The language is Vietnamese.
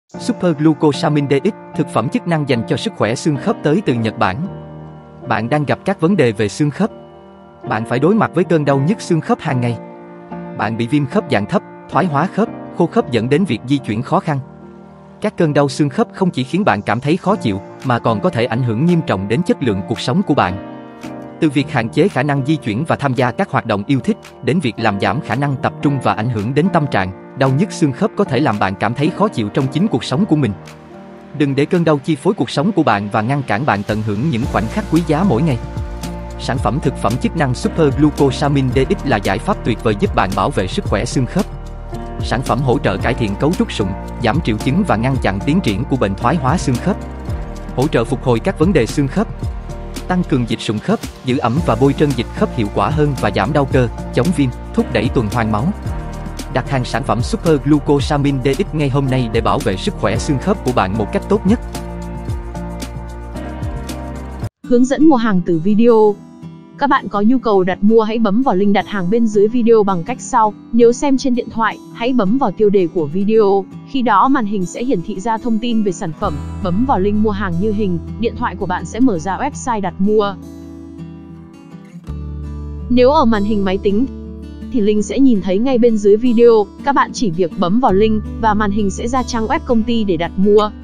Super Glucosamine DX, thực phẩm chức năng dành cho sức khỏe xương khớp tới từ Nhật Bản. Bạn đang gặp các vấn đề về xương khớp. Bạn phải đối mặt với cơn đau nhức xương khớp hàng ngày. Bạn bị viêm khớp dạng thấp, thoái hóa khớp, khô khớp dẫn đến việc di chuyển khó khăn. Các cơn đau xương khớp không chỉ khiến bạn cảm thấy khó chịu, mà còn có thể ảnh hưởng nghiêm trọng đến chất lượng cuộc sống của bạn. Từ việc hạn chế khả năng di chuyển và tham gia các hoạt động yêu thích, đến việc làm giảm khả năng tập trung và ảnh hưởng đến tâm trạng, đau nhức xương khớp có thể làm bạn cảm thấy khó chịu trong chính cuộc sống của mình. Đừng để cơn đau chi phối cuộc sống của bạn và ngăn cản bạn tận hưởng những khoảnh khắc quý giá mỗi ngày. Sản phẩm thực phẩm chức năng Super Glucosamine DX là giải pháp tuyệt vời giúp bạn bảo vệ sức khỏe xương khớp. Sản phẩm hỗ trợ cải thiện cấu trúc sụn, giảm triệu chứng và ngăn chặn tiến triển của bệnh thoái hóa xương khớp. Hỗ trợ phục hồi các vấn đề xương khớp. Tăng cường dịch sụn khớp, giữ ẩm và bôi trơn dịch khớp hiệu quả hơn và giảm đau cơ, chống viêm, thúc đẩy tuần hoàn máu. Đặt hàng sản phẩm Super Glucosamine DX ngay hôm nay để bảo vệ sức khỏe xương khớp của bạn một cách tốt nhất. Hướng dẫn mua hàng từ video. Các bạn có nhu cầu đặt mua hãy bấm vào link đặt hàng bên dưới video bằng cách sau. Nếu xem trên điện thoại, hãy bấm vào tiêu đề của video. Khi đó màn hình sẽ hiển thị ra thông tin về sản phẩm. Bấm vào link mua hàng như hình, điện thoại của bạn sẽ mở ra website đặt mua. Nếu ở màn hình máy tính, thì link sẽ nhìn thấy ngay bên dưới video. Các bạn chỉ việc bấm vào link và màn hình sẽ ra trang web công ty để đặt mua.